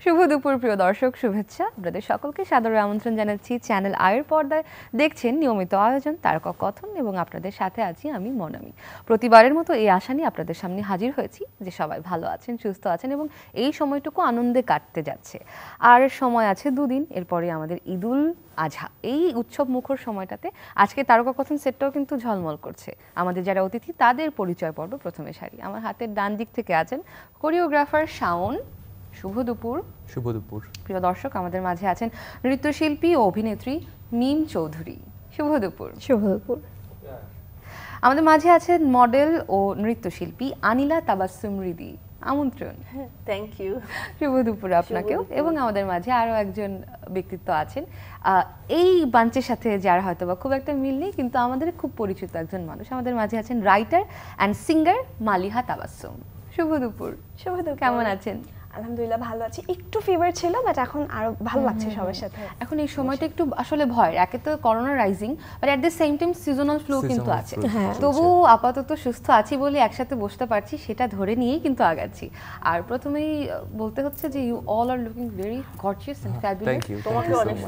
শুভ দুপুর প্রিয় দর্শক, শুভেচ্ছা। আপনাদের সকলকে সাদরে আমন্ত্রণ জানাচ্ছি চ্যানেল আয়ের পর্দায় দেখছেন নিয়মিত আয়োজন তারকা কথন, এবং আপনাদের সাথে আছি আমি মনামি। প্রতিবারের মতো এই আশা নিয়ে আপনাদের সামনে হাজির হয়েছি যে সবাই ভালো আছেন, সুস্থ আছেন এবং এই সময়টুকু আনন্দে কাটতে যাচ্ছে। আর সময় আছে দুদিন, এরপরে আমাদের ঈদুল আজহা। এই উৎসব মুখর সময়টাতে আজকে তারকা কথন সেটটাও কিন্তু ঝলমল করছে। আমাদের যারা অতিথি তাদের পরিচয় পর্ব প্রথমে সারি। আমার হাতের ডান দিক থেকে আছেন কোরিওগ্রাফার শাওন। শুভ দুপুর। শুভ দুপুর প্রিয় দর্শক, আমাদের মাঝে আছেন নৃত্যশিল্পী ও অভিনেত্রী মিম চৌধুরী। শুভ দুপুর। শুভ দুপুর। আমাদের মাঝে আছেন মডেল ও নৃত্যশিল্পী আনিলা তাবাসুম হৃদি। আমন্ত্রণ। Thank you. শুভ দুপুর আপনাকেও। এবং আমাদের মাঝে আরো একজন ব্যক্তিত্ব আছেন, এই বাঞ্চের সাথে যারা হয়তো বা খুব একটা মিল নেই, কিন্তু আমাদের খুব পরিচিত একজন মানুষ। আমাদের মাঝে আছেন writer and singer Maliha Tabassum. শুভ দুপুর। শুভ দুপুর। কেমন আছেন? আলহামদুলিল্লাহ ভালো আছি। একটু ফিভার ছিল, বাট এখন আরো ভালো লাগছে সবার সাথে। এখন এই সময়টা একটু আসলে ভয়, একে তো corona rising, but at the same time seasonal flu কিন্তু আছে। তবু আপাতত সুস্থ আছি বলে একসাথে বসতে পারছি, সেটা ধরে নিয়েই কিন্তু আগাচ্ছি। আর প্রথমেই বলতে হচ্ছে যে you all are looking very gorgeous and fabulous. তোমাকে অনেক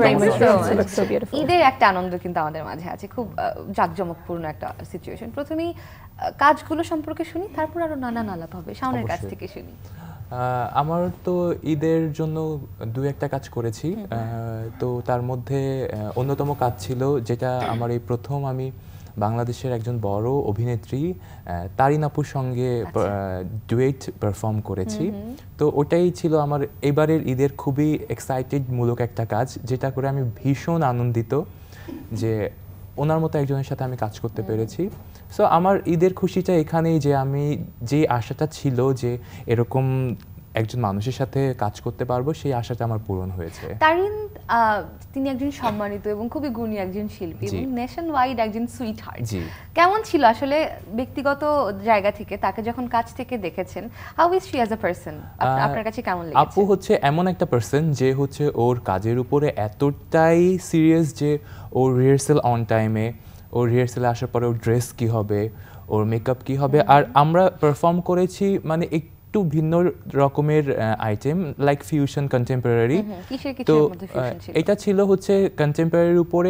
থ্যাংক ইউ। ঈদের একটা আনন্দ কিন্তু আমাদের মাঝে আছে, খুব জাঁকজমকপূর্ণ একটা সিচুয়েশন। প্রথমেই কাজগুলো সম্পর্কে শুনি, তারপর আরো নানান আলাপ হবে। শাওনের কাছ থেকে শুনি। আমার তো ঈদের জন্য দু একটা কাজ করেছি, তো তার মধ্যে অন্যতম কাজ ছিল যেটা আমার এই প্রথম আমি বাংলাদেশের একজন বড় অভিনেত্রী তারিন আপুর সঙ্গে ডুয়েট পারফর্ম করেছি। তো ওটাই ছিল আমার এবারের ঈদের খুবই এক্সাইটেড মূলক একটা কাজ, যেটা করে আমি ভীষণ আনন্দিত যে ওনার মতো একজনের সাথে আমি কাজ করতে পেরেছি। সো আমার ঈদের খুশিটা এখানেই যে আমি যে আশাটা ছিল যে এরকম একজন মানুষের সাথে কাজ করতে পারবো, সেই আশাটা আমার পূরণ হয়েছে। তারিন তিনি একজন সম্মানিত এবং খুবই গুণী একজন শিল্পী এবং নেশন ওয়াইড একজন সুইট হার্ট। কেমন ছিল আসলে ব্যক্তিগত জায়গা থেকে তাকে যখন কাছ থেকে দেখেছেন? How is she as a person? আপনার কাছে কেমন লেগেছে? আপু হচ্ছে এমন একটা পারসন যে হচ্ছে ওর কাজের উপরে এতটাই সিরিয়াস যে ওর রিহার্সাল অন টাইমে, ওর রিহার্সালে আসার পরে ওর ড্রেস কি হবে, ওর মেকআপ কি হবে। আর আমরা পারফর্ম করেছি মানে একটু ভিন্ন রকমের আইটেম, লাইক ফিউশন কন্টেম্পোরারি। তো এটা ছিল হচ্ছে কন্টেম্পোরারির উপরে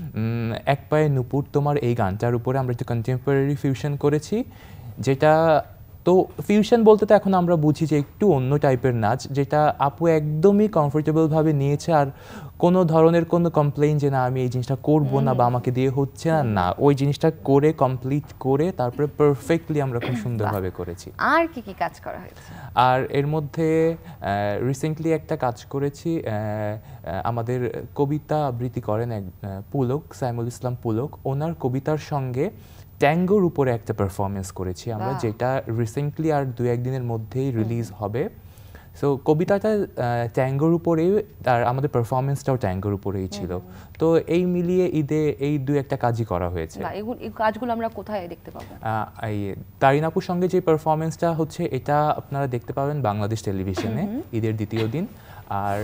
এক পায়ে নুপুর তোমার এই গানটার উপরে আমরা একটু কন্টেম্পোরারি ফিউশন করেছি, যেটা তো ফিউশন বলতে তো এখন আমরা বুঝি যে একটু অন্য টাইপের নাচ, যেটা আপু একদমই কমফোর্টেবলভাবে নিয়েছে। আর কোনো ধরনের কোনো কমপ্লেইন যে না আমি এই জিনিসটা করবো না বা আমাকে দিয়ে হচ্ছে না, না, ওই জিনিসটা করে কমপ্লিট করে তারপরে পারফেক্টলি আমরা খুব সুন্দরভাবে করেছি। আর কি কি কাজ করা হয়েছে? আর এর মধ্যে রিসেন্টলি একটা কাজ করেছি, আমাদের কবিতা আবৃত্তি করেন এক পুলক, সাইমুল ইসলাম পুলক, ওনার কবিতার সঙ্গে ট্যাঙ্গোর উপরে একটা পারফরমেন্স করেছি আমরা, যেটা রিসেন্টলি আর দু একদিনের মধ্যেই রিলিজ হবে। সো কবিতাটা ট্যাঙ্গোর উপরেই, আর আমাদের পারফরমেন্সটাও ট্যাঙ্গোর উপরেই ছিল। তো এই মিলিয়ে ঈদে এই দু একটা কাজই করা হয়েছে। এই কাজগুলো আমরা কোথায় দেখতে পাবো? এই তারিন আপুর সঙ্গে যে পারফরমেন্সটা হচ্ছে এটা আপনারা দেখতে পাবেন বাংলাদেশ টেলিভিশনে ঈদের দ্বিতীয় দিন। আর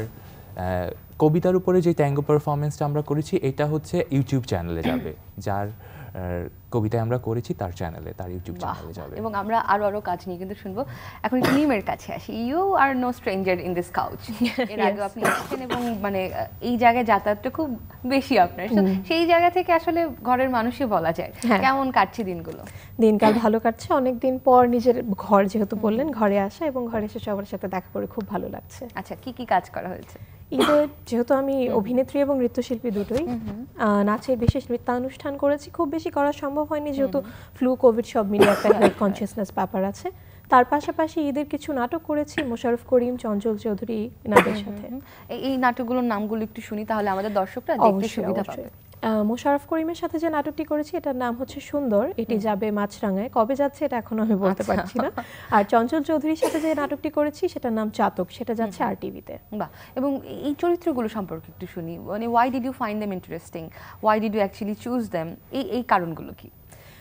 কবিতার উপরে যে ট্যাঙ্গো পারফরমেন্সটা আমরা করেছি এটা হচ্ছে ইউটিউব চ্যানেলে যাবে, যার কবিতায় আমরা করেছি তার চ্যানেলে, তার ইউটিউব চ্যানেলে যাবে। এবং আমরা আরো কাজ নিয়ে কিন্তু শুনবো। এখন একটু মিমের কাছে আসি। You are no stranger in this couch. এর আগে আপনি এসেছেন এবং মানে এই জায়গায় যাতায়াতটা খুব বেশি আপনার, সেই জায়গা থেকে আসলে ঘরের মানুষই বলা যায়। কেমন কাটছে দিনগুলো? দিনকাল ভালো কাটছে। অনেকদিন পর নিজের ঘর যেহেতু বললেন, ঘরে আসা এবং ঘরে এসে সবার সাথে দেখা করে খুব ভালো লাগছে। আচ্ছা, কি কি কাজ করা হয়েছে ঈদে? যেহেতু আমি অভিনেত্রী এবং নৃত্যশিল্পী দুটোই, নাচের বিশেষ নৃত্যানুষ্ঠান করেছি। খুব বেশি করা সম্ভব হয়নি যেহেতু ফ্লু কোভিড সব মিলিয়ে একটা হেলথ কনসিয়াসনেস ব্যাপার আছে। তার পাশাপাশি ঈদের কিছু নাটক করেছি মোশাররফ করিম, চঞ্চল চৌধুরী নাদের সাথে। এই নাটকগুলোর নামগুলো একটু শুনি, তাহলে আমাদের দর্শকরা দেখতে সুবিধা পাবে। মোশাররফ করিমের সাথে যে নাটকটি করেছি এটার নাম হচ্ছে সুন্দর, এটি যাবে মাছরাঙায়। কবে যাচ্ছে এটা এখনো আমি বলতে পারছি না। আর চঞ্চল চৌধুরীর সাথে যে নাটকটি করেছি সেটার নাম চাতক, সেটা যাচ্ছে RTV-তে। বাহ। এবং এই চরিত্রগুলো সম্পর্কে একটু শুনি, মানে why did you find them interesting, why did you actually choose them, এই কারণগুলো কি?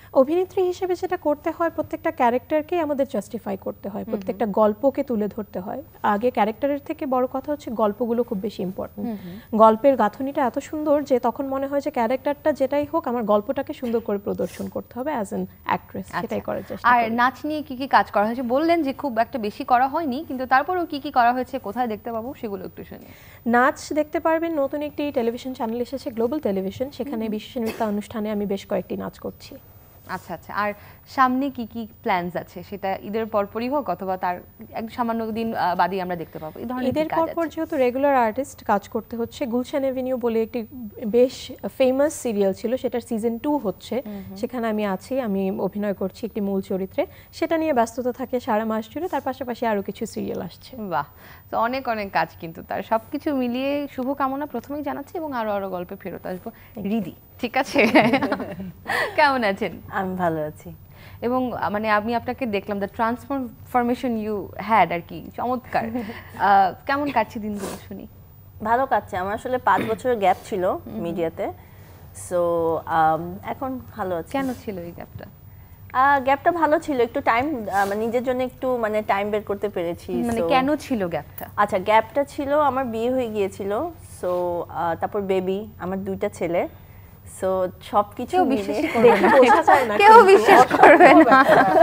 অভিনেত্রী হিসেবে যেটা করতে হয় প্রত্যেকটা ক্যারেক্টারকে আমাদের জাস্টিফাই করতে হয়, প্রত্যেকটা গল্পকে তুলে ধরতে হয়। আগে ক্যারেক্টারের থেকে বড় কথা হচ্ছে গল্পগুলো খুব বেশি ইম্পর্টেন্ট। গল্পের গাঁথনিটা এত সুন্দর যে তখন মনে হয় যে ক্যারেক্টারটা যেটাই হোক আমার গল্পটাকে সুন্দর করে প্রদর্শন করতে হবে অ্যাজ অ্যান অ্যাক্ট্রেস, সেটাই করার চেষ্টা করি। আর নাচ নিয়ে কি কি কাজ করা হয়েছে বললেন যে খুব একটা বেশি করা হয়নি, কিন্তু তারপরেও কি কি করা হয়েছে, কোথায় দেখতে পাবো সেগুলো একটু শুনি। নাচ দেখতে পারবেন, নতুন একটি টেলিভিশন চ্যানেল এসেছে গ্লোবাল টেলিভিশন, সেখানে বিশেষ নৃত্য অনুষ্ঠানে আমি বেশ কয়েকটি নাচ করছি। আচ্ছা আচ্ছা, আর সামনে কি কি প্ল্যানস আছে, সেটা ঈদের পরপরই হোক অথবা তার এক সামান্য দিন বাদই আমরা দেখতে পাবো এই ধরনের? ঈদের পরপর যেহেতু রেগুলার আর্টিস্ট কাজ করতে হচ্ছে, গুলশান এভিনিউ বলে একটি বেশ ফেমাস সিরিয়াল ছিল, সেটার সিজন 2 হচ্ছে, সেখানে আমি আছি, আমি অভিনয় করছি একটি মূল চরিত্রে, সেটা নিয়ে ব্যস্ততা থাকে সারা মাস জুড়ে। তার পাশাপাশি আরও কিছু সিরিয়াল আসছে। বাহ, তো অনেক অনেক কাজ, কিন্তু তার সবকিছু মিলিয়ে শুভকামনা প্রথমেই জানাচ্ছি এবং আরো আরো গল্পে ফেরত আসবো। হৃদি, ঠিক আছে? কেমন আছেন? আমি ভালো আছি। এবং মানে আমি আপনাকে দেখলাম দ্য ট্রান্সফরমেশন ইউ হ্যাড, আর কি চমৎকার। কেমন কাটছে দিনগুলো শুনি? ভালো কাটছে। আমার আসলে 5 বছরের গ্যাপ ছিল মিডিয়াতে, সো এখন ভালো আছে। কেন ছিল এই গ্যাপটা? গ্যাপটা ভালো ছিল, একটু টাইম নিজের জন্য একটু টাইম বের করতে পেরেছি। মানে কেন ছিল গ্যাপটা? আচ্ছা, গ্যাপটা ছিল আমার বিয়ে হয়ে গিয়েছিল, সো তারপর বেবি, আমার 2টা ছেলে, সো সবকিছু বিশ্বাস করবে না,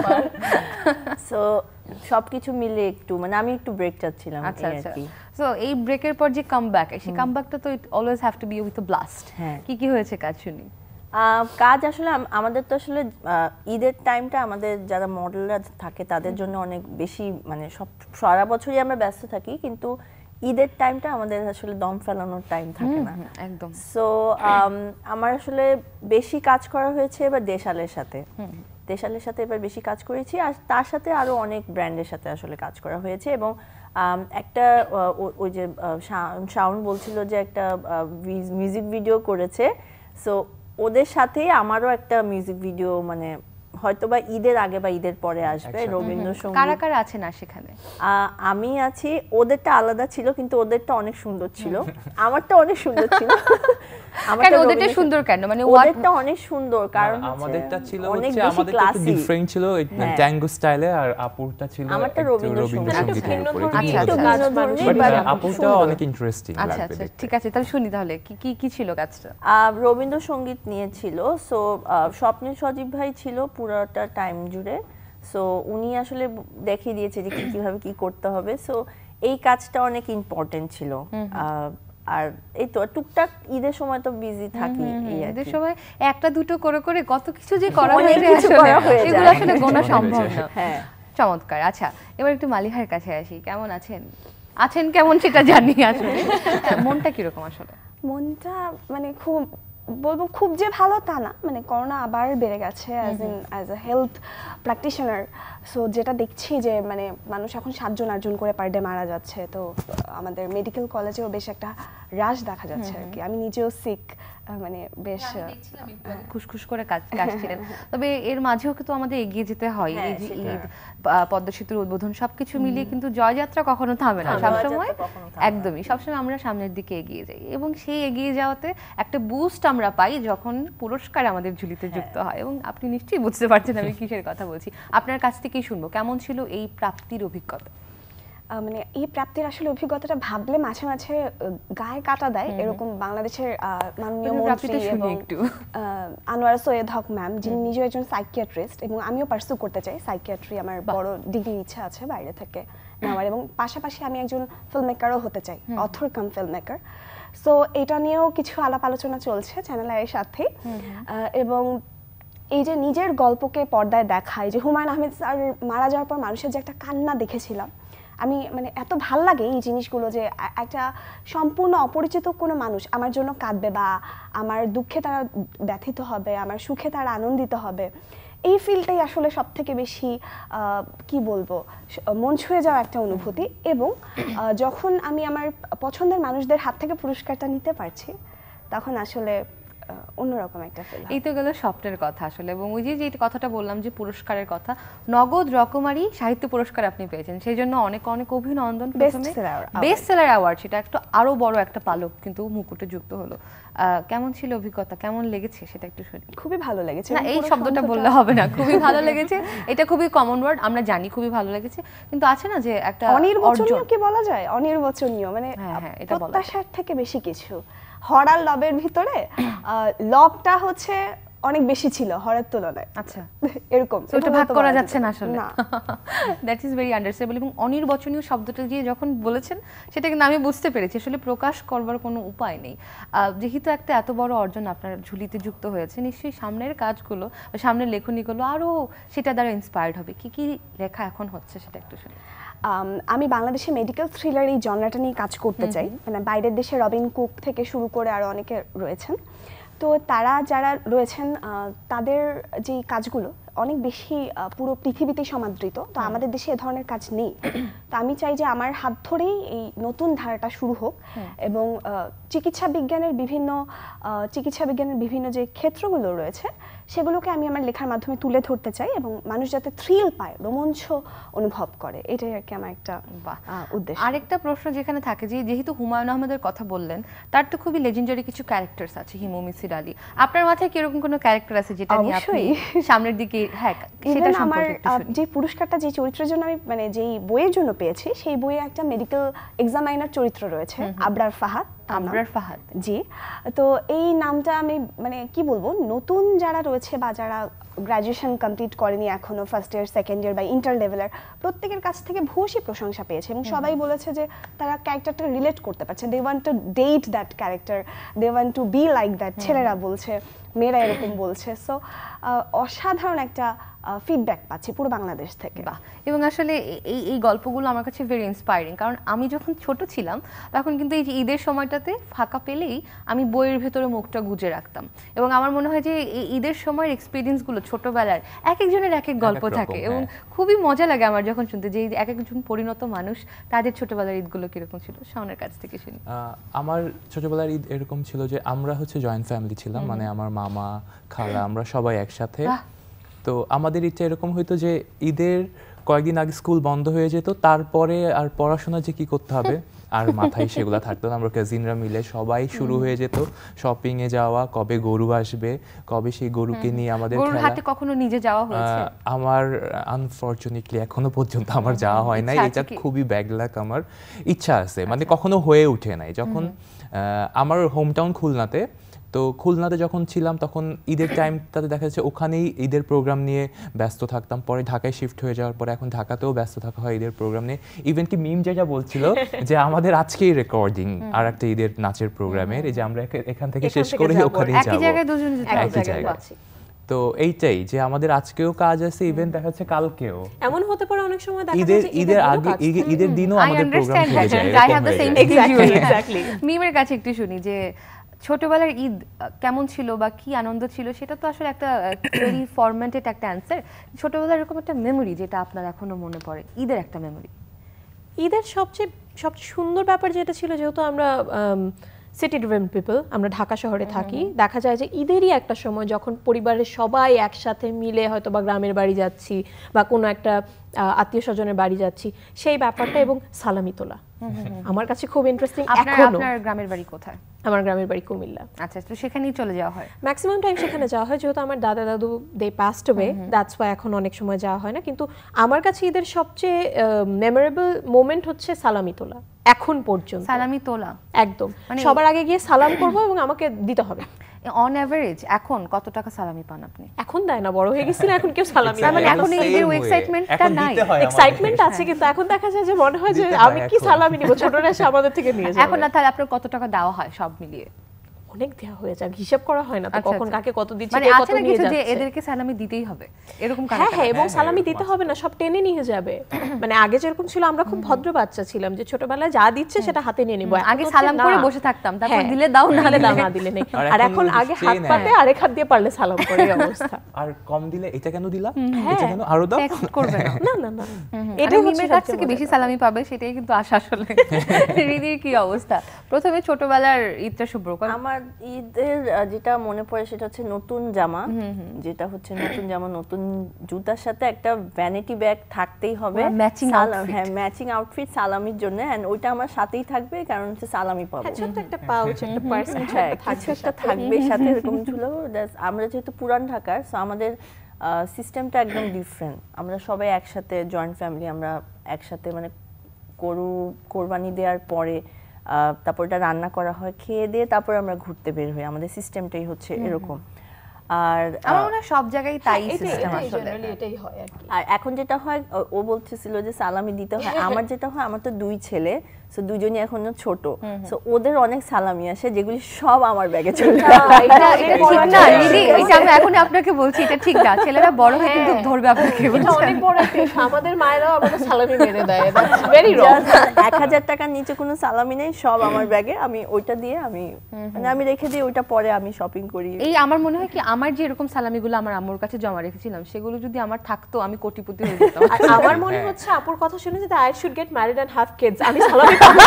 সো সবকিছু মিলে একটু আমি একটু ব্রেক চাচ্ছিলাম। আচ্ছা আচ্ছা, সো এই ব্রেকের পর যে কামব্যাক, সেই কামব্যাকটা তো always have to be with a blast. কি কি হয়েছে কাজ শুনি? কাজ আসলে আমাদের তো আসলে ঈদের টাইমটা আমাদের যারা মডেলরা থাকে তাদের জন্য অনেক বেশি, সব সারা বছরই আমরা ব্যস্ত থাকি, কিন্তু ঈদের টাইমটা আমাদের আসলে দম ফেলানোর টাইম থাকে না একদম। সো আমার আসলে বেশি কাজ করা হয়েছে এবার দেশালের সাথে, দেশালের সাথে এবার বেশি কাজ করেছি, আর তার সাথে আরো অনেক ব্র্যান্ডের সাথে আসলে কাজ করা হয়েছে। এবং একটা ওই যে শাওন বলছিল যে একটা মিউজিক ভিডিও করেছে, সো ওদের সাথে আমারও একটা মিউজিক ভিডিও হয়তোবা ঈদের আগে বা ঈদের পরে আসবে। রবীন্দ্রসঙ্গীত। কারা কারা আছেন আর সেখানে? আমি আছি, ওদেরটা আলাদা ছিল কিন্তু ওদেরটা অনেক সুন্দর ছিল, আমারটা অনেক সুন্দর ছিল। ওদেরটা সুন্দর কেন? ওদেরটা অনেক সুন্দর কারণ আমাদেরটা ছিল হচ্ছে আমাদেরটা একটু ডিফারেন্ট ছিল, ট্যাঙ্গো স্টাইলে, আর আপুরটা ছিল আমারটা রবীন্দ্রসঙ্গীতের উপরে। বাট আপুরটা অনেক ইন্টারেস্টিং লাগবে। আচ্ছা আচ্ছা, ঠিক আছে, তাহলে শুনি তাহলে কি কি ছিল কাজটা। রবীন্দ্রসঙ্গীত নিয়ে ছিল, সো স্বপ্নের সজীব ভাই ছিল পুরোটা টাইম জুড়ে, সো উনি আসলে দেখিয়ে দিয়েছে যে কিভাবে কি করতে হবে, সো এই কাজটা অনেক ইম্পর্টেন্ট ছিল। আর এই তো টুকটাক ঈদের সময় তো বিজি থাকি, ঈদের সময় একটা দুটো করে করে কত কিছু যে করা হয়ে যায়, এগুলো আসলে গোনা সম্ভব না। হ্যাঁ, চমৎকার। আচ্ছা, এবার একটু মালিহার কাছে আসি। কেমন আছেন কেমন সেটা জানি, আসলে মনটা কিরকম? আসলে মনটা খুব বলবো খুব যে ভালো তা না, করোনা আবার বেড়ে গেছে as a health practitioner. So যেটা দেখছি যে মানুষ এখন 7 জন 8 জন করে পার ডে মারা যাচ্ছে, তো আমাদের মেডিকেল কলেজেও বেশ একটা রাশ দেখা যাচ্ছে আর কি। আমি নিজেও সিক, বেশ খুশখুশ করে কাটছিলেন। তবে এর মাঝেও কিন্তু আমাদের এগিয়ে যেতে হয়। এই যে ঈদ, পদ্মা সেতুর উদ্বোধন, সবকিছু মিলিয়ে কিন্তু জয়যাত্রা কখনো থামে না, সবসময় একদমই সবসময় আমরা সামনের দিকে এগিয়ে যাই, এবং সেই এগিয়ে যাওয়াতে একটা বুস্ট আমরা পাই যখন পুরস্কার আমাদের ঝুলিতে যুক্ত হয়। এবং আপনি নিশ্চয়ই বুঝতে পারছেন আমি কিসের কথা বলছি। আপনার কাছ থেকেই শুনবো, কেমন ছিল এই প্রাপ্তির অভিজ্ঞতা? এই প্রাপ্তির আসলে অভিজ্ঞতাটা ভাবলে মাঝে মাঝে গায়ে কাটা দেয়। এরকম বাংলাদেশের মাননীয় মন্ত্রী এবং আনোয়ারা সৈয়দ হক ম্যাম, যিনি নিজেও একজন সাইকিয়াট্রিস্ট, এবং আমিও পার্সু করতে চাই সাইকিয়াট্রি, আমার বড় ডিগ্রির ইচ্ছা আছে বাইরে থেকে নেওয়ার, এবং পাশাপাশি আমি একজন ফিল্ম মেকারও হতে চাই, author cum film maker. So এটা নিয়েও কিছু আলাপ আলোচনা চলছে চ্যানেল আইয়ের সাথে। এবং এই যে নিজের গল্পকে পর্দায় দেখায়, যে হুমায়ুন আহমেদ স্যার মারা যাওয়ার পর মানুষের যে একটা কান্না দেখেছিলাম আমি, এত ভাল লাগে এই জিনিসগুলো, যে একটা সম্পূর্ণ অপরিচিত কোনো মানুষ আমার জন্য কাঁদবে, বা আমার দুঃখে তারা ব্যথিত হবে, আমার সুখে তারা আনন্দিত হবে। এই ফিলটাই আসলে সব থেকে বেশি কি বলবো, মন ছুঁয়ে যাওয়া একটা অনুভূতি। এবং যখন আমি আমার পছন্দের মানুষদের হাত থেকে পুরস্কারটা নিতে পারছি, তখন আসলে অন্যরকম একটা ফিল। এই তো গেল স্বপ্নের কথা আসলে, এবং ওই যে কথাটা বললাম যে পুরস্কারের কথা, নগদ রকমারি সাহিত্য পুরস্কার আপনি পেয়েছেন, সেই জন্য অনেক অনেক অভিনন্দন। প্রথমে বেস্ট সেলার অ্যাওয়ার্ড, সেটা একটা আরো বড় একটা পালক কিন্তু মুকুটে যুক্ত হলো। কেমন ছিল অভিজ্ঞতা, কেমন লেগেছে সেটা একটু শুনি। খুবই ভালো লেগেছে। না এই শব্দটা বললে হবে না, খুবই ভালো লেগেছে এটা খুবই কমন ওয়ার্ড, আমরা জানি খুবই ভালো লেগেছে, কিন্তু আছে না যে একটা অনির্বচনীয় কি বলা যায়, অনির্বচনীয় মানে প্রত্যাশার থেকে বেশি কিছু। হরার লবের ভিতরে লবটা হচ্ছে অনেক বেশি ছিল হরের তুলনায়। আচ্ছা এরকম এটা ভাগ করা যাচ্ছে না আসলে, দ্যাট ইজ ভেরি আন্ডারস্ট্যান্ডেবল। এবং অনির্বচনীয় শব্দটা দিয়ে যখন বলেছেন সেটা কিন্তু আমি বুঝতে পেরেছি আসলে প্রকাশ করবার কোনো উপায় নেই। যেহেতু একটা এত বড় অর্জন আপনার ঝুলিতে যুক্ত হয়েছে, নিশ্চয়ই সামনের কাজগুলো সামনের লেখনীগুলো আরো সেটা দ্বারা ইন্সপায়ার্ড হবে। কি কি লেখা এখন হচ্ছে সেটা একটু শুনি। আমি বাংলাদেশে মেডিকেল থ্রিলার এই জনরাটা নিয়ে কাজ করতে চাই, মানে বাইরের দেশে রবিন কুক থেকে শুরু করে আরো অনেকে রয়েছেন, তো তারা যারা রয়েছেন তাদের যে কাজগুলো অনেক বেশি পুরো পৃথিবীতে সমাদৃত, তো আমাদের দেশে এ ধরনের কাজ নেই। তো আমি চাই যে আমার হাত ধরেই এই নতুন ধারাটা শুরু হোক, এবং চিকিৎসা বিজ্ঞানের বিভিন্ন যে ক্ষেত্রগুলো রয়েছে সেগুলোকে আমি আমার লেখার মাধ্যমে তুলে ধরতে চাই, এবং মানুষ যাতে থ্রিল পায়, রোমাঞ্চ অনুভব করে, এটাই আর কি আমার একটা উদ্দেশ্য। আরেকটা প্রশ্ন যেখানে থাকে যে যেহেতু হুমায়ুন আহমেদের কথা বললেন, তার তো খুবই লেজেন্ডারি কিছু ক্যারেক্টার্স আছে, হিমু মিসির আলী, আপনার মাথায় কি এরকম কোনো ক্যারেক্টার আছে যেটা নিয়ে আপনি সামনের দিকে? হ্যাঁ, সেটা সম্পর্কে একটু শুনি। যে পুরস্কারটা যে চরিত্রের জন্য আমি মানে যেই বইয়ের জন্য পেয়েছি, সেই বইয়ে একটা মেডিকেল এক্সামাইনার চরিত্র রয়েছে, আবরার ফাহাদ। জি, তো এই নামটা আমি মানে কি বলবো, নতুন যারা রয়েছে বা যারা গ্র্যাজুয়েশন কমপ্লিট করেনি এখনো, ফার্স্ট ইয়ার, সেকেন্ড ইয়ার বা ইন্টার লেভেলের, প্রত্যেকের কাছ থেকে ভূয়সী প্রশংসা পেয়েছে, এবং সবাই বলেছে যে তারা ক্যারেক্টারটা রিলেট করতে পারছে, they want to date that character, they want to be like that. ছেলেরা বলছে, মেয়েরা এরকম বলছে। সো অসাধারণ একটা ফিডব্যাক পাচ্ছি পুরো বাংলাদেশ থেকে। এবং আসলে এই গল্পগুলো আমার কাছে ভেরি ইন্সপায়ারিং, কারণ আমি যখন ছোট ছিলাম তখন কিন্তু এই যে ঈদের সময়টাতে ফাঁকা পেলেই আমি বইয়ের ভেতরে মুখটা গুজে রাখতাম, এবং আমার মনে হয় যে এই ঈদের সময়ের এক্সপিরিয়েন্সগুলো ছোটবেলার এক একজনের এক এক গল্প থাকে, এবং খুবই মজা লাগে আমার যখন শুনতে যে এক একজন পরিণত মানুষ তাদের ছোটবেলার ঈদগুলো কিরকম ছিল। শাওনের কাছ থেকে শুনি। আমার ছোটবেলার ঈদ এরকম ছিল যে আমরা হচ্ছে জয়েন্ট ফ্যামিলি ছিলাম, মানে আমার মামা, খালা, আমরা সবাই একসাথে। তো আমাদের ইচ্ছা এরকম হইতো যে ঈদের কয়েকদিন আগে স্কুল বন্ধ হয়ে যেত, তারপরে আর পড়াশোনা যে কি করতে হবে আর মাথায় সেগুলো থাকতো না। আমরা কাজিনরা মিলে সবাই শুরু হয়ে যেত শপিং এ যাওয়া, কবে গরু আসবে, কবে সেই গরুকে নিয়ে আমাদের খেলা। হাটে কখনো নিজে যাওয়া হয়েছে? আমার আনফরচুনেটলি এখনো পর্যন্ত আমার যাওয়া হয় নাই, এটা খুবই ব্যাড লাক। আমার ইচ্ছা আছে, মানে কখনো হয়ে ওঠে নাই। যখন আমার হোম টাউন খুলনাতে, তো খুলনাতে যখন ছিলাম তখন ঈদের টাইমটাতে দেখা যাচ্ছে ওখানেই ঈদের প্রোগ্রাম নিয়ে ব্যস্ত থাকতাম। পরে ঢাকায় শিফট হয়ে যাওয়ার পরে এখন ঢাকাতেও ব্যস্ত থাকা হয় ঈদের প্রোগ্রাম নিয়ে। ইভেন কি মিম যেটা বলছিল যে আমাদের আজকেই রেকর্ডিং আর একটা ঈদের নাচের প্রোগ্রামের, এই যে আমরা এখান থেকে শেষ করে ওখানে যাব, একই জায়গায় দুজন একই জায়গায়। তো এইটাই যে আমাদের আজকেও কাজ আছে, ইভেন দেখা যাচ্ছে কালকেও এমন হতে পারে অনেক সময় দেখা যায় যে ঈদের আগে ঈদের দিনও আমাদের প্রোগ্রাম হয়ে যায়। এক্স্যাক্টলি। মিমের কাছে একটু শুনি যে ছোটবেলার ঈদ কেমন ছিল বা কি আনন্দ ছিল, সেটা তো আসলে একটা ভেরি ফরম্যাটেড একটা অ্যান্সার। ছোটবেলার এরকম একটা মেমোরি যেটা আপনার এখনো মনে পড়ে, ঈদের একটা মেমোরি। ঈদের সবচেয়ে সুন্দর ব্যাপার যেটা ছিল, যেহেতু আমরা সিটি ড্রিভেন পিপল, আমরা ঢাকা শহরে থাকি, দেখা যায় যে ঈদেরই একটা সময় যখন পরিবারের সবাই একসাথে মিলে হয়তো বা গ্রামের বাড়ি যাচ্ছি বা কোনো একটা আত্মীয় স্বজনের বাড়ি যাচ্ছি, সেই ব্যাপারটা, এবং সালামি তোলা আমার কাছে খুব ইন্টারেস্টিং। আপনার গ্রামের বাড়ি কোথায়? আমার গ্রামের বাড়ি কুমিল্লা। আচ্ছা, তো সেখানেই চলে যাওয়া হয় ম্যাক্সিমাম টাইম, সেখানে যাওয়া হয়, যেহেতু আমার দাদা দাদু they passed away, that's why এখন অনেক সময় যাওয়া হয় না। কিন্তু আমার কাছে ঈদের সবচেয়ে মেমোরেবল মোমেন্ট হচ্ছে সালামি তোলা। এখন পর্যন্ত সালামি তোলা একদম, সবার আগে গিয়ে সালাম করবো এবং আমাকে দিতে হবে। অন এভারেজ এখন কত টাকা সালামি পান আপনি? এখন দেয় না, বড় হয়ে গেছি না, এখন কেউ সালামি দেয় না। মানে এখন এই যে এক্সাইটমেন্টটা নাই। এক্সাইটমেন্ট আছে, কিন্তু এখন দেখা যায় যে মনে হয় যে আমি কি সালামি নিব, ছোটরা এসে আমাদের থেকে নিয়ে যাবে। এখন না, তাহলে আপনার কত টাকা দেওয়া হয় সব মিলিয়ে? অনেক দেওয়া হয়ে যায়, হিসাব করা হয় না তো কখন কাকে কত দিচ্ছে, মানে আছে না কিছু যে এদেরকে সালামি দিতেই হবে এরকম? হ্যাঁ, এবং সালামি দিতে হবে না, সব টেনে নিয়ে যাবে। মানে আগে যেরকম ছিল, আমরা খুব ভদ্র বাচ্চা ছিলাম, যে ছোটবেলায় যা দিচ্ছে সেটা হাতে নিয়ে নিব। আগে সালাম করে বসে থাকতাম, তারপর দিলে দাও, না দিলে দাও, না দিলে নেই। আর এখন আগে হাত পাতে আরেক হাত দিয়ে পারলে সালাম করে অবস্থা। আর কম দিলে এটা কেন দিলা, এটা কেন আরো দাও, করবে না না না। এটা মিমের কাছ থেকে বেশি সালামি পাবে, সেটাই কিন্তু আশা। আসলে হৃদির কি অবস্থা? প্রথমে ছোটবেলার ঈদটা শুভ্র। আমার ঈদের যেটা মনে পড়ে সেটা হচ্ছে নতুন জামা, যেটা হচ্ছে নতুন জামা নতুন জুতার সাথে একটা ভ্যানিটি ব্যাগ থাকতেই হবে, ম্যাচিং আউটফিট। হ্যাঁ ম্যাচিং আউটফিট সালামির জন্য, এন্ড ওইটা আমার সাথেই থাকবে কারণ হচ্ছে সালামি পাবো। ছোট একটা পাউচ, একটা পার্স, হ্যাঁ কিছু একটা থাকবে সাথে এরকম ঝুলো। আমরা যেহেতু পুরান ঢাকার, সো আমাদের সিস্টেমটা একদম ডিফারেন্ট। আমরা সবাই একসাথে জয়েন্ট ফ্যামিলি, আমরা একসাথে মানে গরু কোরবানি দেওয়ার পরে তারপর এটা রান্না করা হয়, খেয়ে দিয়ে তারপর আমরা ঘুরতে বের হই। আমাদের সিস্টেমটাই হচ্ছে এরকম। আর আমার মনে হয় সব জায়গায় তাই সিস্টেম আসলে এটাই হয় আর কি। আর এখন যেটা হয়, ও বলতেছিল যে সালামি দিতে হয়, আমার যেটা হয়, আমার তো 2 ছেলে, সো দুজনই এখনো ছোট, সো ওদের অনেক সালামি আসে যেগুলি সব আমার ব্যাগে চলে যায়। এটা ঠিক না দিদি, এটা আমি এখনই আপনাকে বলছি এটা ঠিক না। ছেলেরা বড় হয়ে কিন্তু ধরবে আপনাকে। এটা অনেক বড় একটা ইস্যু। আমাদের মায়েরাও আমাদের সালামি মেরে দেয়, দ্যাটস ভেরি রং। 1000 টাকার নিচে কোনো সালামি নেই, সব আমার ব্যাগে। আমি ওইটা দিয়ে মানে আমি রেখে দিই, ওইটা পরে আমি শপিং করি। এই আমার মনে হয় কি, আমার যে এরকম সালামিগুলো আমার আম্মুর কাছে জমা রেখেছিলাম, সেগুলো যদি আমার থাকতো আমি কোটিপতি হয়ে যেতাম। আমার মনে হচ্ছে আপুর কথা শুনে যে I should get married and have kids, আমি সালামি পাবো।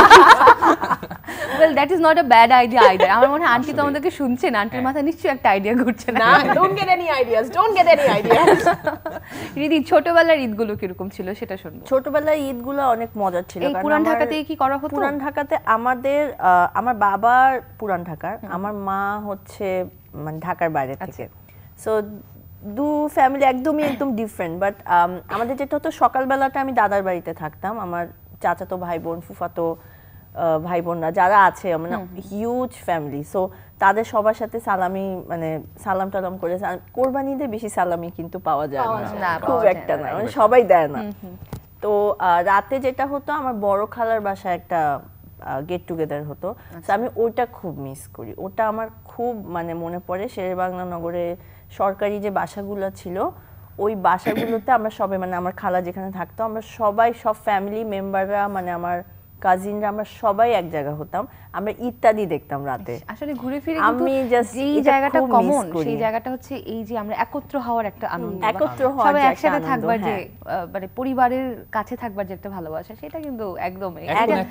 Well, that is not a bad idea either. আমার মনে হয় আন্টি তো আমাদেরকে শুনছেন, আন্টির মাথায় নিশ্চয়ই একটা আইডিয়া ঘুরছে না? Don't get any ideas, don't get any ideas. Ridi, ছোটবেলার ঈদগুলো কিরকম ছিল সেটা শুনবো। ছোটবেলার ঈদগুলো অনেক মজার ছিল। এই পুরান ঢাকাতেই কি করা হতো? পুরান ঢাকাতে আমাদের আমার বাবার পুরান ঢাকার, আমার মা হচ্ছে মানে ঢাকার বাইরে থেকে, সো দু ফ্যামিলি একদম ডিফারেন্ট। বাট আমাদের যেটা হতো, সকালবেলাটা আমি দাদার বাড়িতে থাকতাম, আমার চাচাতো ভাই বোন, ফুফাতো ভাই বোনরা যারা আছে, মানে হিউজ ফ্যামিলি, সো তাদের সবার সাথে সালামি মানে সালাম টালাম করে। কোরবানিতে বেশি সালামি কিন্তু পাওয়া যায় না, খুব একটা না, মানে সবাই দেয় না। তো রাতে যেটা হতো, আমার বড় খালার বাসায় একটা গেট টুগেদার হতো, আমি ওইটা খুব মিস করি। ওটা আমার খুব মানে মনে পড়ে। শেরেবাংলা নগরে সরকারি যে বাসাগুলো ছিল, ওই বাসাগুলোতে আমরা সবাই, মানে আমার খালা যেখানে থাকতো, আমরা সবাই সব ফ্যামিলি মেম্বাররা, মানে আমার কাজিনরা, আমরা সবাই এক জায়গা হতাম, আমরা ইত্যাদি দেখতাম রাতে। আসলে ঘুরে ফিরে আমি জাস্ট এই জায়গাটা কমন, সেই জায়গাটা হচ্ছে এই যে আমরা একত্র হওয়ার একটা আনন্দ, একত্র হওয়ার সবাই একসাথে থাকবার যে মানে পরিবারের কাছে থাকবার যে একটা ভালোবাসা, সেটা কিন্তু একদমই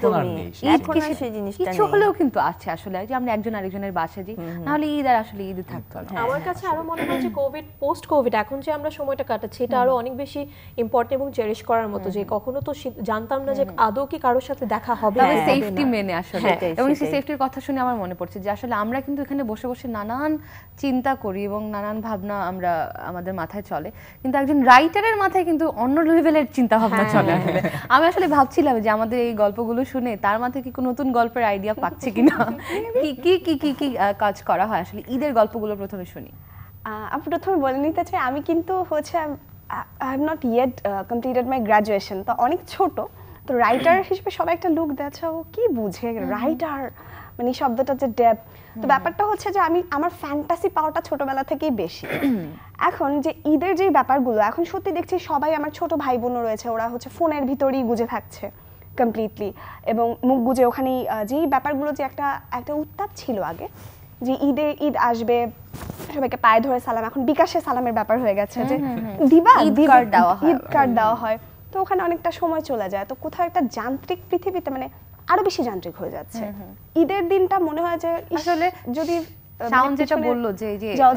সেই জিনিসটা কিছু হলেও কিন্তু আছে আসলে, যে আমরা একজন আরেকজনের বাসায় যাই, নাহলে ঈদ আর আসলে ঈদ থাকতো না। আমার কাছে আরো মনে হয় যে কোভিড, পোস্ট কোভিড এখন যে আমরা সময়টা কাটাচ্ছি, এটা আরো অনেক বেশি ইম্পর্টেন্ট এবং চেরিশ করার মতো। যে কখনো তো জানতাম না যে আদৌ কি কারোর সাথে দেখা হবে, তবে সেফটি মেনে আসলে। এবং সেই সেফটির কথা শুনে আমার মনে পড়ছে যে আসলে আমরা কিন্তু এখানে বসে বসে নানান চিন্তা করি এবং নানান ভাবনা আমরা আমাদের মাথায় চলে, কিন্তু একজন রাইটারের মাথায় কিন্তু অন্য লেভেলের চিন্তা ভাবনা চলে আসলে। আমি আসলে ভাবছিলাম যে আমাদের এই গল্পগুলো শুনে তার মাথায় কি কোনো নতুন গল্পের আইডিয়া পাচ্ছে কিনা, কি কি কি কি কি কাজ করা হয় আসলে। ঈদের গল্পগুলো প্রথমে শুনি। আমি প্রথমে বলে নিতে চাই, আমি কিন্তু হচ্ছে I have not yet completed my graduation, তো অনেক ছোট, তো রাইটার হিসেবে সবাই একটা লুক দিয়েছে, ও কি বুঝে রাইটার মানে শব্দটা যে ডেপথ। তো ব্যাপারটা হচ্ছে যে আমি আমার ফ্যান্টাসি পাওয়াটা ছোটবেলা থেকেই বেশি। এখন যে ঈদের যে ব্যাপারগুলো, এখন সত্যি দেখছি সবাই, আমার ছোট ভাই বোনও রয়েছে, ওরা হচ্ছে ফোনের ভিতরেই গুজে থাকছে কমপ্লিটলি, এবং মুখ গুজে ওখানেই যেই ব্যাপারগুলো, যে একটা উত্তাপ ছিল আগে, যে ঈদ আসবে সবাইকে পায়ে ধরে সালাম, এখন বিকাশে সালামের ব্যাপার হয়ে গেছে, যে দিবা ঈদ কার্ড দেওয়া হয়, তো ওখানে অনেকটা সময় চলে যায়। তো কোথাও একটা যান্ত্রিক পৃথিবীতে মানে আরো বেশি যান্ত্রিক হয়ে যাচ্ছে। ঈদের দিনটা মনে হয় যে আসলে যদি শাওন যেটা বললো যে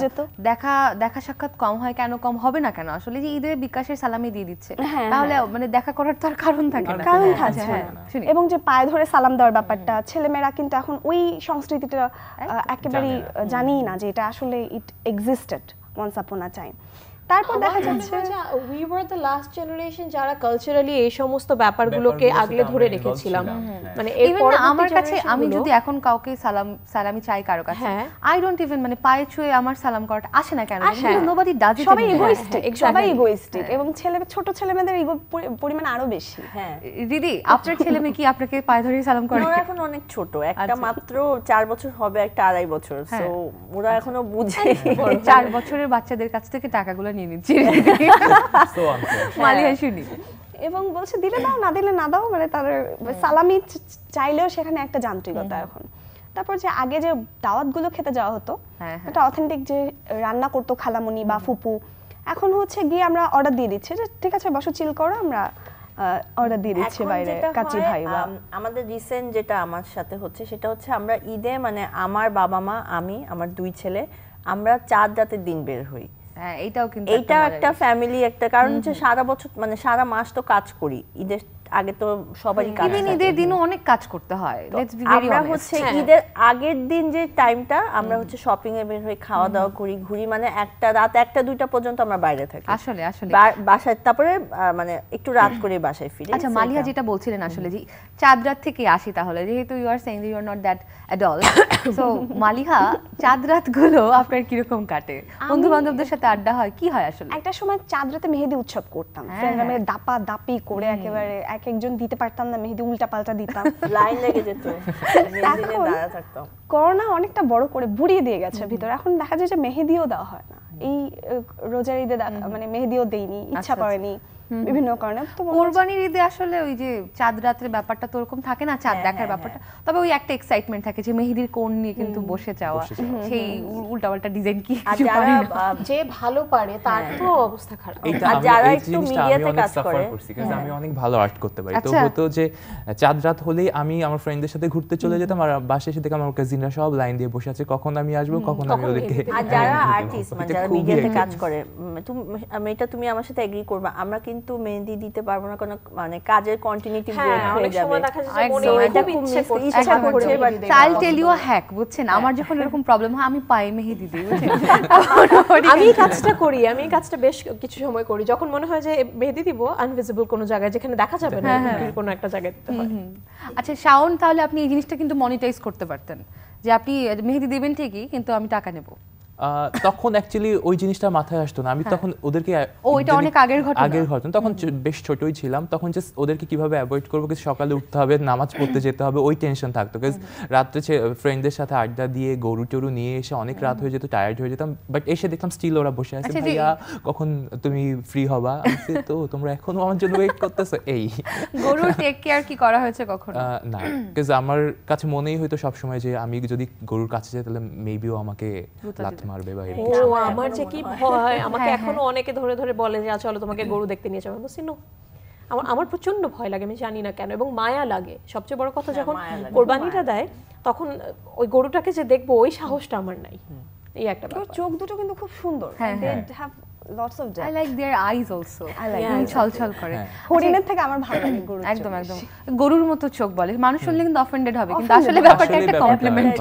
দেখা সাক্ষাৎ কম হয়, কেন কম হবে না কেন, আসলে যে ঈদে বিকাশের সালামি দিয়ে দিচ্ছে, তাহলে মানে দেখা করার তো আর কারণ থাকে না। এবং যে পায়ে ধরে সালাম দেওয়ার ব্যাপারটা, ছেলেমেয়েরা কিন্তু এখন ওই সংস্কৃতিটা একেবারেই জানি না যে এটা আসলে ইট এক্সিস্টেড ওয়ান্স আপন আ টাইম। তারপর দেখা যাচ্ছে we were the last generation যারা কালচারালি এই সমস্ত ব্যাপারগুলোকে আগলে ধরে রেখেছিলাম। মানে ইভেন আমার কাছে, আমি যদি এখন কাউকে সালামি চাই কারো কাছে, আই ডোন্ট ইভেন মানে পায়ে ছুঁয়ে আমার সালাম করাটা আসে না কেন, নোবডি ডাজ ইট। সবাই ইগোইস্টিক, এবং ছোট ছেলেমেয়েদের ইগো পরিমাণ আরো বেশি। হ্যাঁ দিদি, আপনার ছেলে মেয়ে কি আপনাকে পায়ে ধরে সালাম করে? ওরা এখন অনেক ছোট, একটা মাত্র 4 বছর হবে, একটা 2.5 বছর, সো ওরা এখনো বুঝে। 4 বছরের বাচ্চাদের কাছ থেকে টাকাগুলো নিয়ে নিচ্ছি। মালিহা শুনি। এবং বলছে দিলে দাও, না দিলে না দাও, মানে তাদের সালামি চাইলেও সেখানে একটা যান্ত্রিকতা এখন। তারপর যে আগে যে দাওয়াতগুলো খেতে যাওয়া হতো, একটা অথেন্টিক যে রান্না করতো খালামণি বা ফুপু, এখন হচ্ছে গিয়ে আমরা অর্ডার দিয়ে দিচ্ছি যে ঠিক আছে বসো চিল করো, আমরা অর্ডার দিয়ে দিচ্ছে বাইরে কাচ্চি ভাই বা আমাদের রিসেন্ট যেটা আমার সাথে হচ্ছে সেটা হচ্ছে আমরা ঈদে মানে আমার বাবা মা আমি আমার 2 ছেলে আমরা চাঁদ রাতের দিন বের হই। হ্যাঁ এইটাও কিন্তু এইটা একটা ফ্যামিলি একটা কারণ হচ্ছে সারা বছর মানে সারা মাস তো কাজ করি, ঈদের আগে তো সবারই কাজ থাকে, ঈদের দিনও অনেক কাজ করতে হয়। লেটস বি ভেরি আমরা অনেস্ট। হচ্ছে ঈদের আগের দিন যে টাইমটা আমরা হচ্ছে শপিং এ বের হই, খাওয়া দাওয়া করি, ঘুরি, মানে একটা রাত 1টা 2টা পর্যন্ত আমরা বাইরে থাকি আসলে আসলে বাসায়, তারপরে মানে একটু রাত করে বাসায় ফিরি। আচ্ছা মালিহা যেটা বলছিলেন আসলে যে চাঁদ রাত থেকে আসি, তাহলে যেহেতু you are saying that you are not that adult, so Maliha চাঁদ রাত গুলো আপনার কিরকম কাটে? বন্ধু বান্ধবদের সাথে আড্ডা হয়, কি হয় আসলে? একটা সময় চাঁদ রাতে মেহেদি উৎসব করতাম, ফ্রেন্ডরা মিলে দাপা দাপি করে একেবারে এক একজন দিতে পারতাম না মেহেদি, উল্টা পাল্টা দিতাম, লাইন লেগে যেত, মেহেদি দাঁড়া থাকতাম। করোনা অনেকটা বড় করে বুড়িয়ে দিয়ে গেছে ভিতরে, এখন দেখা যায় যে মেহেদিও দেওয়া হয় না। এই রোজার ঈদে মানে মেহেদিও দেইনি, ইচ্ছা করেনি বিভিন্ন কারণে। তো কোরবানির ঈদে আসলে ওই যে চাঁদ রাতের ব্যাপারটা তো ওরকম থাকে না, চাঁদ দেখার ব্যাপারটা, তবে ওই একটা এক্সাইটমেন্ট থাকে যে মেহেদির কোণ নিয়ে কিন্তু বসে যাওয়া, সেই উল্টাপাল্টা ডিজাইন কি যে ভালো পারে তার তো অবস্থা খারাপ। আর যারা একটু মিডিয়াতে কাজ করে, কারণ আমি অনেক ভালো আর্ট করতে পারি, তো হতো যে চাঁদ রাত হলেই আমি আমার ফ্রেন্ডদের সাথে ঘুরতে চলে যেতাম, আর বাসায় এসে দেখলাম আমার কাজিনরা সব লাইন দিয়ে বসে আছে কখন আমি আসবো, কখন আমি ওদেরকে। আর যারা আর্টিস্ট মানে যারা মিডিয়াতে কাজ করে, তুমি আমার সাথে এগ্রি করবে, আমরা কিন্তু মেহেদি দিতে পারবো না, কোনো মানে কাজের কন্টিনিউটি ব্রেক হয়ে যাবে। I'll tell you a hack, বুঝছেন, আমার যখন এরকম প্রবলেম হয় আমি পায়ে মেহেদি দিই, বুঝছেন। আমি এই কাজটা বেশ কিছু সময় করি, যখন মনে হয় যে মেহেদি দিব আনভিজিবল কোনো জায়গায় যেখানে দেখা যাবে না, কোনো একটা জায়গায় দিতে হয়। আচ্ছা শাওন, তাহলে আপনি এই জিনিসটা কিন্তু মনিটাইজ করতে পারতেন যে আপনি মেহেদি দিবেন ঠিকই কিন্তু আমি টাকা নেব। তখন অ্যাকচুয়ালি ওই জিনিসটা মাথায় আসতো না, আমি তখন ওদেরকে ওইটা অনেক আগের ঘটনা, তখন বেশ ছোটই ছিলাম, তখন জাস্ট ওদেরকে কিভাবে অ্যাভয়েড করবো, সকালে উঠতে হবে, নামাজ পড়তে যেতে হবে, ওই টেনশন থাকতো। বিকজ রাত্রে ফ্রেন্ডদের সাথে আড্ডা দিয়ে গরু টরু নিয়ে এসে অনেক রাত হয়ে যেত, টায়ার্ড হয়ে যেতাম, বাট এসে দেখলাম স্টিল ওরা বসে আছে, ভাইয়া কখন তুমি ফ্রি হবা, তো তোমরা এখনো আমার জন্য ওয়েট করতেছো। এই গরুর টেক কেয়ার কি করা হয়েছে কখনো? না, বিকজ আমার কাছে মনেই হয়তো সবসময় যে আমি যদি গরুর কাছে যাই তাহলে মেবিও আমাকে লাথ মারবে বা এরকম। আমার যে কি ভয়, আমাকে এখনো অনেকে ধরে ধরে বলে যে চলো তোমাকে গরু দেখতে নিয়ে যাবো, বলছি নো, আমার প্রচন্ড ভয় লাগে, আমি জানি না কেন, এবং মায়া লাগে। সবচেয়ে বড় কথা যখন কোরবানিটা দেয় তখন ওই গরুটাকে যে দেখবো ওই সাহসটা আমার নাই, এই একটা ব্যাপার। চোখ দুটো কিন্তু খুব সুন্দর, they have lots of depth. I like their eyes also. ছলছল করে। হরিণের থেকে আমার ভালো লাগে গরুর। একদম একদম গরুর মতো চোখ বলে মানুষ, শুনলে কিন্তু অফেন্ডেড হবে, কিন্তু আসলে ব্যাপারটা একটা কমপ্লিমেন্ট।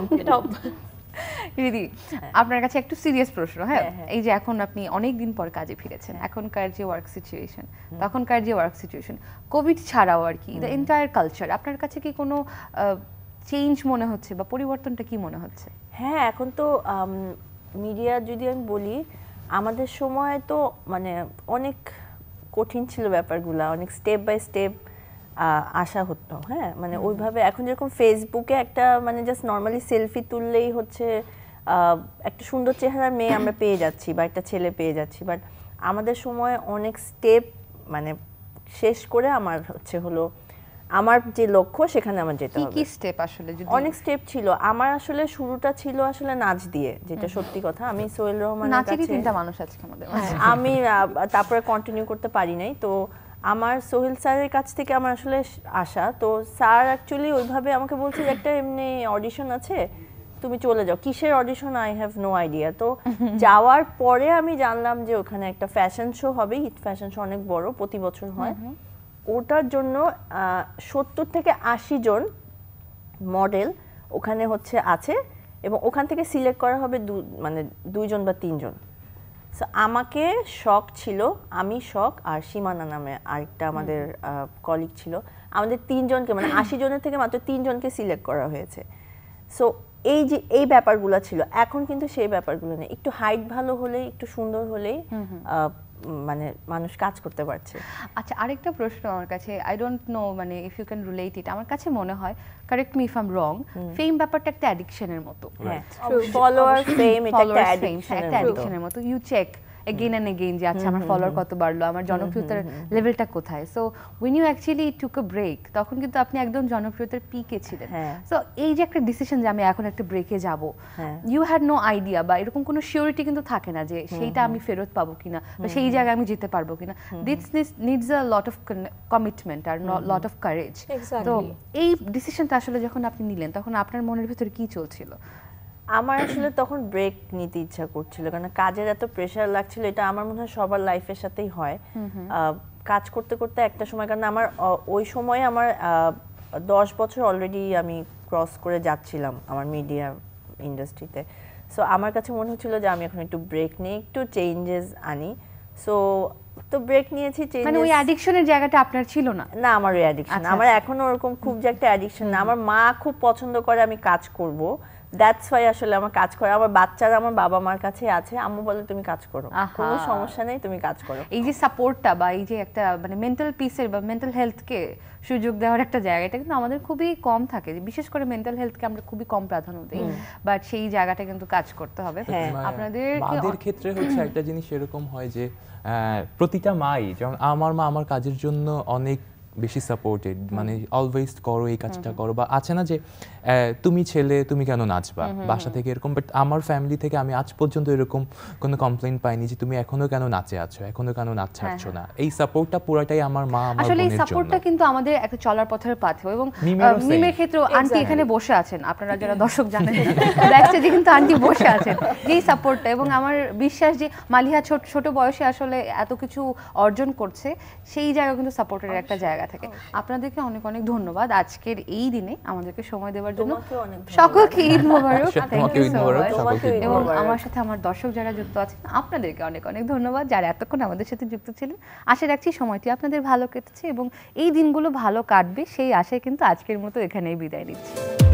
রিদি, আপনার কাছে একটু সিরিয়াস প্রশ্ন, হ্যাঁ, এই যে এখন আপনি অনেক দিন পর কাজে ফিরেছেন, এখনকার যে ওয়ার্ক সিচুয়েশন, তখনকার যে ওয়ার্ক সিচুয়েশন, কোভিড ছাড়াও আর কি দ্য এন্টায়ার কালচার, আপনার কাছে কি কোনো চেঞ্জ মনে হচ্ছে বা পরিবর্তনটা কি মনে হচ্ছে? হ্যাঁ, এখন তো মিডিয়া যদি আমি বলি, আমাদের সময় তো মানে অনেক কঠিন ছিল ব্যাপারগুলো, অনেক স্টেপ বাই স্টেপ আসা হতো। হ্যাঁ, মানে ওইভাবে এখন যেরকম ফেসবুকে একটা মানে জাস্ট নর্মালি সেলফি তুললেই হচ্ছে একটা সুন্দর চেহারার মেয়ে আমরা পেয়ে যাচ্ছি বা একটা ছেলে পেয়ে যাচ্ছি, বাট আমাদের সময় অনেক স্টেপ মানে শেষ করে আমার হলো আমার যে লক্ষ্য সেখানে আমার যেতে হবে। কি স্টেপ আসলে? অনেক স্টেপ ছিল আমার, আসলে শুরুটা ছিল আসলে নাচ দিয়ে, যেটা সত্যি কথা। আমি সোহেল রহমানের কাছে, নাচেরই তিনটা মানুষ আজকে আমাদের, আমি তারপরে কন্টিনিউ করতে পারি নাই, তো আমার সোহেল স্যারের কাছ থেকে আমার আসলে আসা, তো স্যার অ্যাকচুয়ালি ওইভাবে আমাকে বলছে যে একটা এমনি অডিশন আছে, তুমি চলে যাও। কিসের audition I have no idea. তো যাওয়ার পরে আমি জানলাম যে ওখানে একটা ফ্যাশন শো হবে, হিট ফ্যাশন শো, অনেক বড়, প্রতি বছর হয়। ওটার জন্য 70 থেকে 80 জন মডেল ওখানে আছে, এবং ওখান থেকে সিলেক্ট করা হবে মানে 2 জন বা 3 জন। সো আমাকে শখ ছিল, আমি শখ আর সীমানা নামে আরেকটা আমাদের কলিগ ছিল, আমাদের 3 জনকে মানে 80 জনের থেকে মাত্র 3 জনকে সিলেক্ট করা হয়েছে। সো এই ব্যাপারগুলো ছিল। এখন কিন্তু সেই ব্যাপারগুলো নেই, একটু হাইট ভালো হলেই, একটু সুন্দর হলেই মানে মানুষ কাজ করতে পারছে। আচ্ছা, আরেকটা প্রশ্ন আমার কাছে, আই ডোন্ট নো মানে if you can relate it, আমার কাছে মনে হয়, correct me if I am wrong, fame ব্যাপারটা একটা অ্যাডিকশনের মতো। ফলোয়ার ফেম, এটা একটা অ্যাডিকশনের মতো। You check again and again যে আচ্ছা আমার ফলোয়ার কত বাড়লো, আমার জনপ্রিয়তার লেভেলটা কোথায়। So when you actually took a break তখন কিন্তু আপনি একদম জনপ্রিয়তার পিকে ছিলেন। সো এই যে একটা ডিসিশন যে আমি এখন একটা ব্রেকে যাব, ইউ হ্যাড নো আইডিয়া বা এরকম কোনো সিওরিটি কিন্তু থাকে না যে সেইটা আমি ফেরত পাবো কিনা বা সেই জায়গায় আমি যেতে পারবো কিনা। This needs a lot of commitment আর লট অফ কারেজ। তো এই ডিসিশনটা আসলে যখন আপনি নিলেন তখন আপনার মনের ভিতরে কি চলছিল? আমার আসলে তখন ব্রেক নিতে ইচ্ছা করছিল, কারণ কাজের এত প্রেশার লাগছিল। এটা আমার মনে হয় সবার লাইফের সাথেই হয়, কাজ করতে করতে একটা সময়, কারণ আমার ওই সময় আমার 10 বছর অলরেডি আমি ক্রস করে যাচ্ছিলাম আমার মিডিয়া ইন্ডাস্ট্রিতে। সো আমার কাছে মনে হচ্ছিল যে আমি এখন একটু ব্রেক নিয়ে একটু চেঞ্জেস আনি। সো তো ব্রেক নিয়েছি। মানে ওই অ্যাডিকশনের জায়গাটা আপনার ছিল না? না, আমার ওই অ্যাডিকশন, আমার এখনো ওরকম খুব যে একটা অ্যাডিকশন না। আমার মা খুব পছন্দ করে আমি কাজ করব, দ্যাটস ওয়াই আসলে আমার কাজ করে। আমার বাচ্চারা আমার বাবা মার কাছে আছে, আম্মু বলে তুমি কাজ করো, কোনো সমস্যা নেই, তুমি কাজ করো। এই যে সাপোর্টটা বা এই যে একটা মানে মেন্টাল পিসের বা মেন্টাল হেলথকে সুযোগ দেওয়ার একটা জায়গা, এটা কিন্তু আমাদের খুবই কম থাকে, বিশেষ করে মেন্টাল হেলথকে আমরা খুবই কম প্রাধান্য দিই, বাট সেই জায়গাটা কিন্তু কাজ করতে হবে। আপনাদের ক্ষেত্রে হচ্ছে একটা জিনিস এরকম হয় যে প্রতিটা মাই, যেমন আমার মা আমার কাজের জন্য অনেক বেশি সাপোর্টেড, মানে অলওয়েজ করো এই কাজটা করো, বা আছে না যে তুমি ছেলে তুমি কেন নাচবা বাসা থেকে এরকম। বাট আমার ফ্যামিলি থেকে আমি আজ পর্যন্ত এরকম কোনো কমপ্লেইন পাইনি যে তুমি এখনো কেন নাচে আছো, এখনো কেন নাচ ছাড়ছো না। এই সাপোর্টটা পুরোটাই আমার মা আমার বোনের জন্য। আসলে এই সাপোর্টটা কিন্তু আমাদের একটা চলার পথের পাথেও। এবং মিমের ক্ষেত্রে আন্টি এখানে বসে আছেন, আপনারা যারা দর্শক জানেন ব্যাকস্টেজে কিন্তু আন্টি বসে আছেন, যেই সাপোর্টটা। এবং আমার বিশ্বাস যে মালিহা ছোট বয়সে আসলে এত কিছু অর্জন করছে, সেই জায়গা কিন্তু সাপোর্টের একটা জায়গা থাকে। আপনাদেরকে অনেক অনেক ধন্যবাদ আজকের এই দিনে আমাদেরকে সময় দেওয়ার জন্য। সকলকে ঈদ মোবারক। Thank you so much. এবং আমার সাথে আমার দর্শক যারা যুক্ত আছেন আপনাদেরকে অনেক অনেক ধন্যবাদ যারা এতক্ষণ আমাদের সাথে যুক্ত ছিলেন। আশা রাখছি সময়টি আপনাদের ভালো কেটেছে এবং এই দিনগুলো ভালো কাটবে সেই আশায় কিন্তু আজকের মতো এখানেই বিদায় নিচ্ছি।